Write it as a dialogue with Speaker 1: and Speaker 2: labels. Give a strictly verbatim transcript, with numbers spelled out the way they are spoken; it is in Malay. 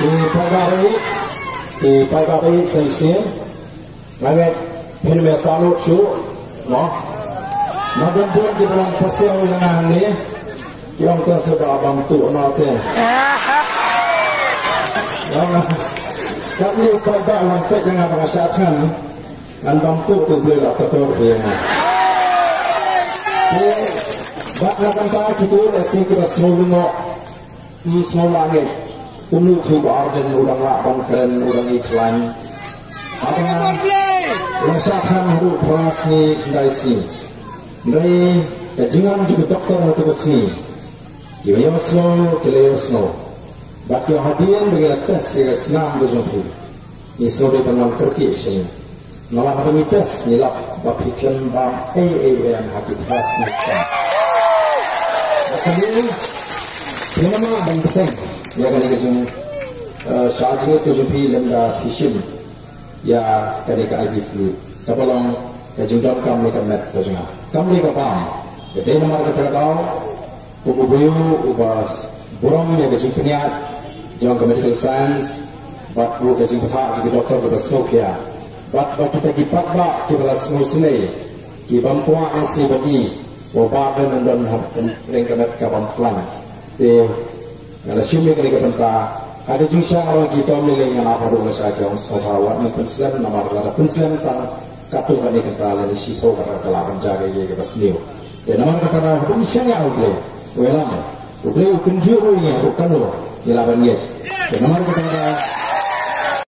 Speaker 1: di pagari di pagari seisi lagi film salut show no magang pun di dalam pasal yang ini yang tersebar bantu nanti yang kami pada lantai dengan pengasatan dan bantu tu boleh terus dia bak lakan ta kita lesi kita semua semua langit ulu tu arden ulang laban keren ulang iklan apa pengasatan hidup prasi daisi dari kajian juga doktor untuk sini dia Oslo ke Oslo bak yang hadir dengan tes yang senang berjumpa ini sore penang kerja sini malah kami tes nilap bak fikir bam A A M hakik khas macam ini nama dan penting ya kan ini jum syajnya tu jumpi lemda fishim ya kan ini I B flu tapalong kajung dalam kami kemet kajunga kami kapam jadi nama kata kau ubuyu ubas buram ya kajung peniat jangan ke medical science bat bu kajung patah jadi doktor pada Slovakia bat bat kita kipat bak kita semua sini kibam kuah asi bagi wabadan dan lengkapan kapam pelan. Eh, kalau siapa yang lengkapan ada juga orang kita milih yang apa dulu saja orang sahabat mungkin selain nama berada pun selain tang katu kali kita lalu siapa kata kelapan jaga ye kita seliu. Dan nama kata orang pun siapa yang boleh, boleh, boleh kunjung ni bukan lo, jelaban ye. Dan nama kata